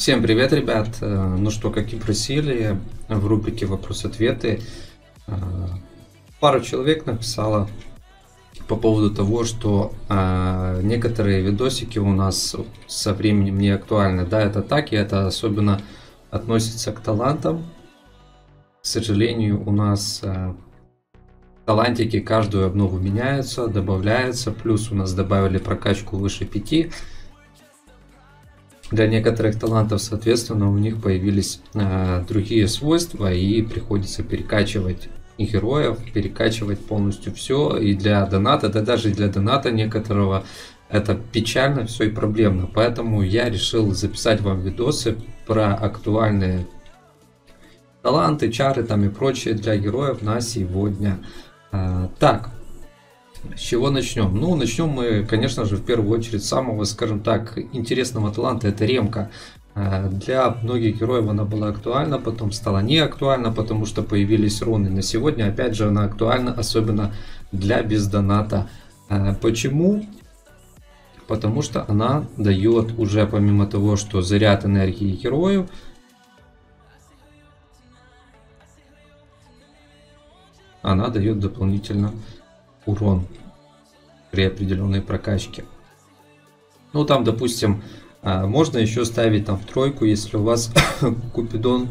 Всем привет, ребят! Ну что, как и просили, в рубрике «Вопрос-ответы» э, пару человек написало по поводу того, что некоторые видосики у нас со временем не актуальны. Да, это так, и это особенно относится к талантам. К сожалению, у нас талантики каждую обнову меняются, добавляются, плюс у нас добавили прокачку выше 5. Для некоторых талантов, соответственно, у них появились другие свойства, и приходится перекачивать и героев, перекачивать полностью все. И для доната, да даже для доната некоторого, это печально все и проблемно. Поэтому я решил записать вам видосы про актуальные таланты, чары там и прочее для героев на сегодня. Так. С чего начнем? Ну, начнем мы, конечно же, в первую очередь с самого, скажем так, интересного таланта, это ремка. Для многих героев она была актуальна, потом стала не актуальна, потому что появились руны. На сегодня, опять же, она актуальна, особенно для бездоната. Почему? Потому что она дает уже, помимо того, что заряд энергии герою, она дает дополнительно урон при определенной прокачке. Ну там, допустим, можно еще ставить там в тройку, если у вас Купидон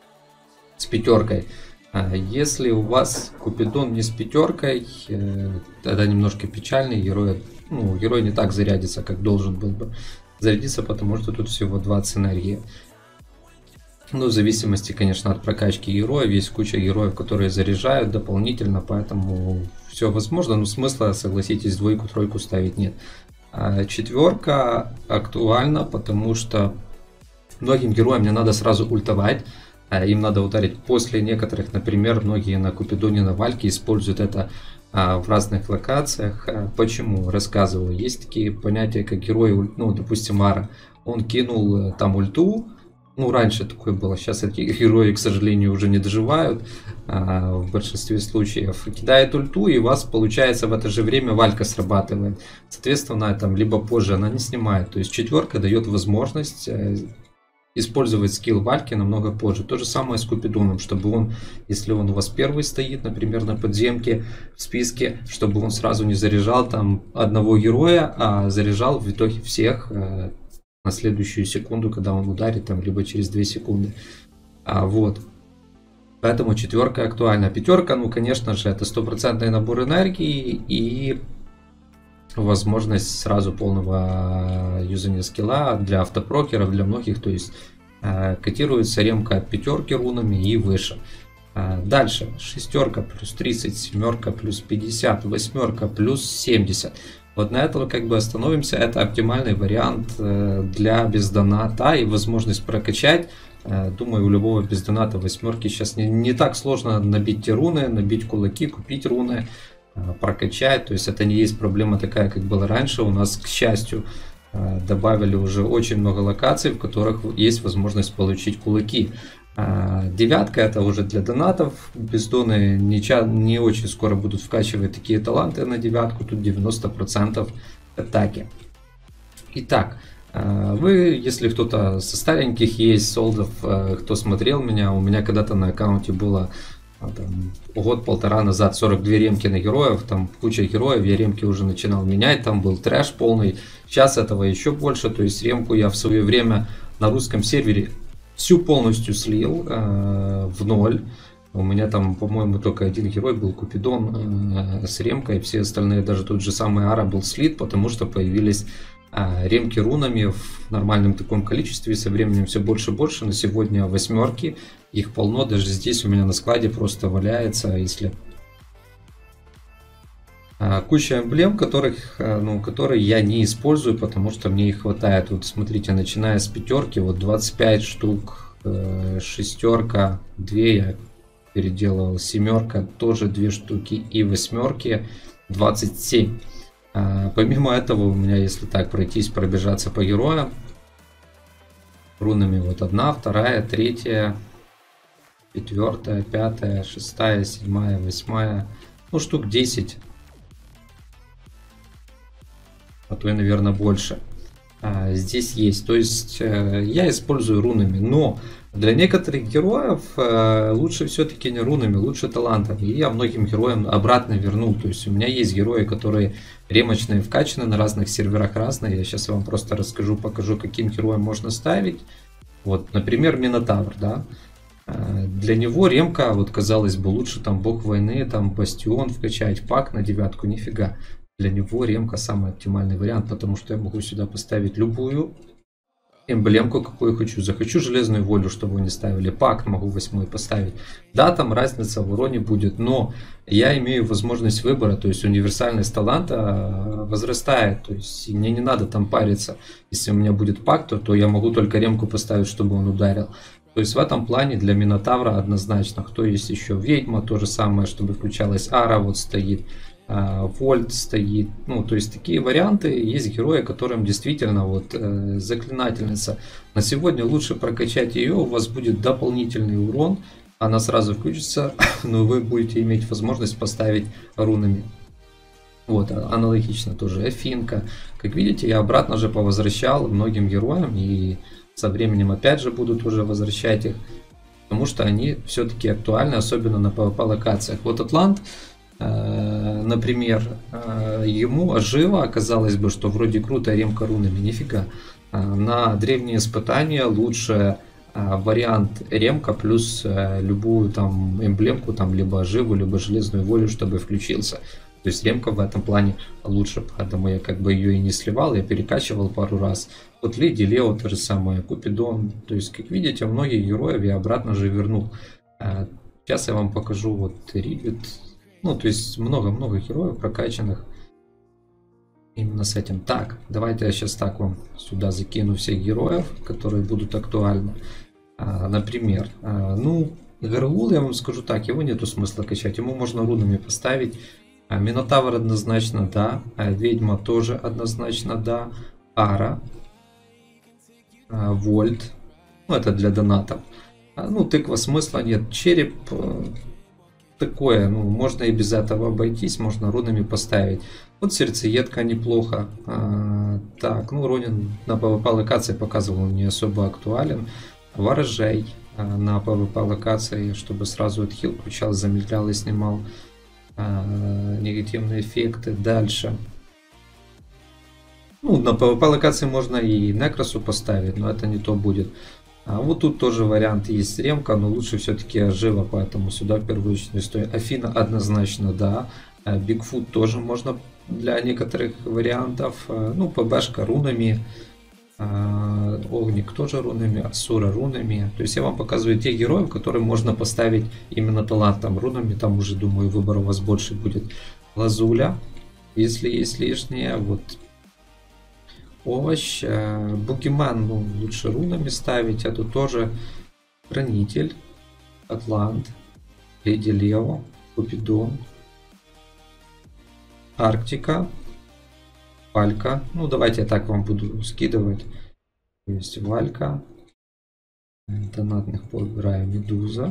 с пятеркой. Если у вас Купидон не с пятеркой, тогда немножко печальный, герой не так зарядится, как должен был бы зарядиться, потому что тут всего 20 энергии. Ну, в зависимости, конечно, от прокачки героев. Есть куча героев, которые заряжают дополнительно, поэтому все возможно. Но смысла, согласитесь, двойку-тройку ставить нет. Четверка актуальна, потому что многим героям не надо сразу ультовать. Им надо ударить после некоторых, например, многие на Купидоне, на Вальке используют это в разных локациях. Почему? Рассказываю. Есть такие понятия, как герой, ну, допустим, Ара. Он кинул там ульту. Ну, раньше такое было, сейчас эти герои, к сожалению, уже не доживают в большинстве случаев. Кидает ульту, и у вас, получается, в это же время Валька срабатывает. Соответственно, там либо позже она не снимает. То есть четверка дает возможность использовать скилл Вальки намного позже. То же самое с Купидоном, чтобы он, если он у вас первый стоит, например, на подземке в списке, чтобы он сразу не заряжал там одного героя, а заряжал в итоге всех на следующую секунду, когда он ударит, там, либо через 2 секунды. Вот. Поэтому четверка актуальна. Пятерка, ну, конечно же, это стопроцентный набор энергии и возможность сразу полного юзания скилла для автопрокеров, для многих. То есть котируется ремка от пятерки рунами и выше. Дальше. Шестерка плюс 30, семерка плюс 50, восьмерка плюс 70. Вот на этом как бы остановимся. Это оптимальный вариант для бездоната и возможность прокачать. Думаю, у любого бездоната восьмерки сейчас не так сложно набить те руны, набить кулаки, купить руны, прокачать. То есть это не есть проблема такая, как было раньше. У нас, к счастью, добавили уже очень много локаций, в которых есть возможность получить кулаки. Девятка это уже для донатов. Бездоны не очень скоро будут вкачивать такие таланты на девятку. Тут 90% атаки. Итак, вы, если кто-то со стареньких есть, солдов, кто смотрел меня, у меня когда-то на аккаунте было год-полтора назад 42 ремки на героев, там куча героев, я ремки уже начинал менять, там был трэш полный. Сейчас этого еще больше, то есть ремку я в свое время на русском сервере всю полностью слил в ноль. У меня там, по-моему, только один герой был Купидон с ремкой. Все остальные, даже тот же самый Ара был слит, потому что появились ремки рунами в нормальном таком количестве. Со временем все больше и больше. На сегодня восьмерки. Их полно. Даже здесь у меня на складе просто валяется. Если куча эмблем, которые я не использую, потому что мне их хватает. Вот смотрите, начиная с пятерки, вот 25 штук, шестерка, 2 я переделывал, семерка, тоже 2 штуки, и восьмерки 27. Помимо этого, у меня, если так пройтись, пробежаться по героям, рунами вот 1, 2, 3, 4, 5, 6, 7, 8, ну штук 10. А то и, наверное, больше. здесь есть. То есть я использую рунами, но для некоторых героев лучше все-таки не рунами, лучше талантами. И я многим героям обратно вернул. То есть у меня есть герои, которые ремочные вкачаны на разных серверах разные. Я сейчас вам просто расскажу, покажу, каким героям можно ставить. Вот, например, Минотавр, да. Для него ремка, вот казалось бы, лучше там бог войны, там бастион вкачать, пак на 9, нифига. Для него ремка самый оптимальный вариант, потому что я могу сюда поставить любую эмблемку, какую хочу. Захочу железную волю, чтобы вы не ставили. Пак могу 8 поставить. Да, там разница в уроне будет, но я имею возможность выбора, то есть универсальность таланта возрастает. То есть мне не надо там париться. Если у меня будет пак, то я могу только ремку поставить, чтобы он ударил. То есть в этом плане для Минотавра однозначно. Кто есть еще? Ведьма, то же самое, чтобы включалась Ара, вот стоит. Вольт стоит. Ну, то есть такие варианты. Есть герои, которым действительно вот заклинательница. На сегодня лучше прокачать ее, у вас будет дополнительный урон. Она сразу включится, но вы будете иметь возможность поставить рунами. Вот, аналогично тоже Афинка. Как видите, я обратно же повозвращал многим героям. И со временем опять же будут уже возвращать их. Потому что они все-таки актуальны, особенно на PvP локациях. Вот Атлант, например, ему оживо, казалось бы, что вроде круто ремка рунами, нифига. На древние испытания лучше вариант ремка плюс любую там эмблемку, там либо оживу, либо железную волю, чтобы включился. То есть ремка в этом плане лучше, поэтому я как бы ее и не сливал, я перекачивал пару раз. Вот Леди Лео то же самое, Купидон. То есть, как видите, многих героев я обратно же вернул. Сейчас я вам покажу вот Рибет. Ну, то есть много-много героев прокачанных именно с этим. Так, давайте я сейчас так вам сюда закину всех героев, которые будут актуальны. Например, ну, Гаргул, я вам скажу так, его нету смысла качать. Ему можно рунами поставить. Минотавр однозначно да. Ведьма тоже однозначно да. Ара. Вольт. Ну, это для донатов. Ну, тыква смысла нет. Череп такое, ну, можно и без этого обойтись, можно рунами поставить. Вот сердцеедка неплохо. Так, ну, Ронин на PvP локации показывал, он не особо актуален. Ворожей на PvP локации, чтобы сразу отхил включал, замедлял и снимал негативные эффекты. Дальше. Ну, на PvP локации можно и Некросу поставить, но это не то будет. Вот тут тоже вариант есть ремка, но лучше все-таки ожива, поэтому сюда в первую очередь стоит. Афина однозначно да. Бигфут тоже можно для некоторых вариантов. Ну, ПБшка рунами. Огник тоже рунами, Асура рунами. То есть я вам показываю тех героев, которые можно поставить именно талантом рунами. Там уже, думаю, выбор у вас больше будет. Лазуля, если есть лишнее. Вот овощ. Бугимен, ну, лучше рунами ставить. А тут тоже Хранитель, Атлант, Леди Лео, Купидон, Арктика, Валька. Ну, давайте я так вам буду скидывать. То есть Валька. Донатных поиграю Медуза.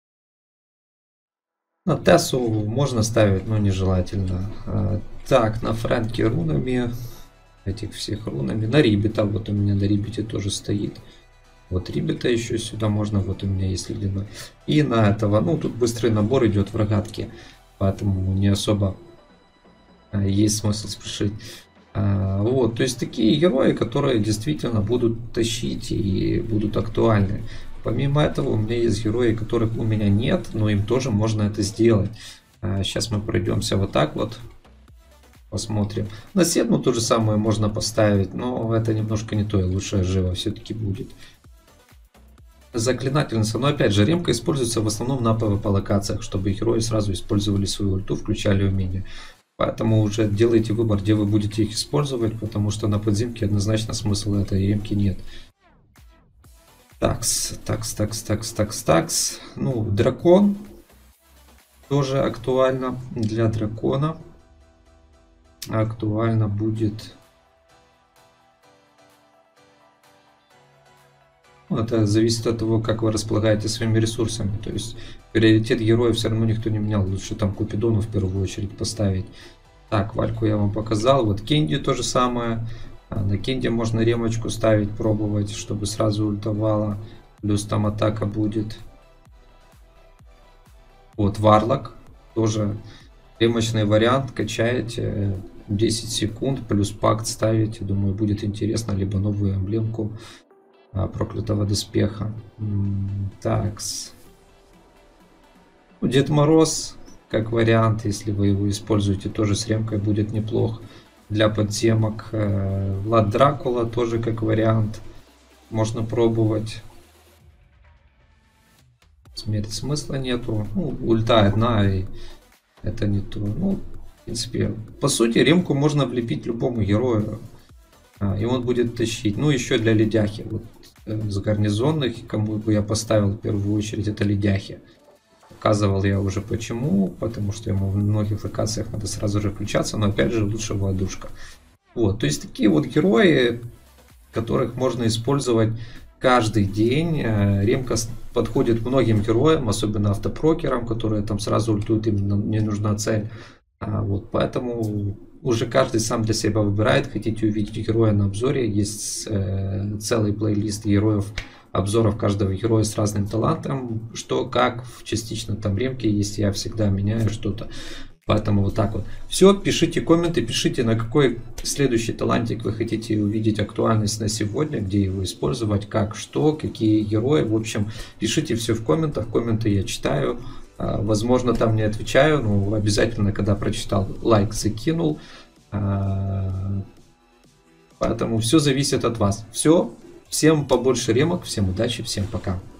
На Тессу можно ставить, но нежелательно. Так, на Фрэнки рунами. Этих всех рунами. На Рибета, вот у меня на Рибете тоже стоит. Вот Рибета еще сюда можно, вот у меня есть ледяной. И на этого, ну, тут быстрый набор идет в рогатке. Поэтому не особо есть смысл спешить. Вот, то есть такие герои, которые действительно будут тащить и будут актуальны. Помимо этого, у меня есть герои, которых у меня нет, но им тоже можно это сделать. Сейчас мы пройдемся вот так вот. Посмотрим. На Седму то же самое можно поставить, но это немножко не то, и лучше ожива все-таки будет. Заклинательница, но опять же, ремка используется в основном на PvP локациях, чтобы герои сразу использовали свою ульту, включали умения. Поэтому уже делайте выбор, где вы будете их использовать, потому что на подземке однозначно смысла этой ремки нет. Такс. Ну, дракон тоже актуально для дракона. Актуально будет. Это зависит от того, как вы располагаете своими ресурсами. То есть приоритет героев все равно никто не менял. Лучше там Купидону в первую очередь поставить. Так, Вальку я вам показал. Вот Кенди то же самое. На Кинде можно ремочку ставить, пробовать, чтобы сразу ультовало. Плюс там атака будет. Вот Варлок. Тоже ремочный вариант. Качаете 10 секунд. Плюс пакт ставите. Думаю, будет интересно. Либо новую эмблемку проклятого доспеха. Такс. Дед Мороз, как вариант, если вы его используете, тоже с ремкой будет неплохо. Для подземок. Влад Дракула тоже как вариант. Можно пробовать. Смысла нету. Ну, ульта одна, и это не то. Ну, в принципе, по сути, ремку можно влепить любому герою. И он будет тащить. Ну, еще для ледяхи. Вот с гарнизонных, кому бы я поставил в первую очередь, это ледяхи. Показывал я уже почему, потому что ему в многих локациях надо сразу же включаться, но опять же лучше воздушка. Вот, то есть такие вот герои, которых можно использовать каждый день. Ремка подходит многим героям, особенно автопрокерам, которые там сразу ультуют, им не нужна цель. Вот, поэтому уже каждый сам для себя выбирает. Хотите увидеть героя на обзоре, есть целый плейлист героев, обзоров каждого героя с разным талантом, что как, частично там ремки есть, я всегда меняю что-то. Поэтому вот так вот. Все, пишите комменты, пишите, на какой следующий талантик вы хотите увидеть актуальность на сегодня, где его использовать, как, что, какие герои. В общем, пишите все в комментах, комменты я читаю. Возможно, там не отвечаю, но обязательно, когда прочитал, лайк закинул. Поэтому все зависит от вас. Все. Всем побольше ремок, всем удачи, всем пока.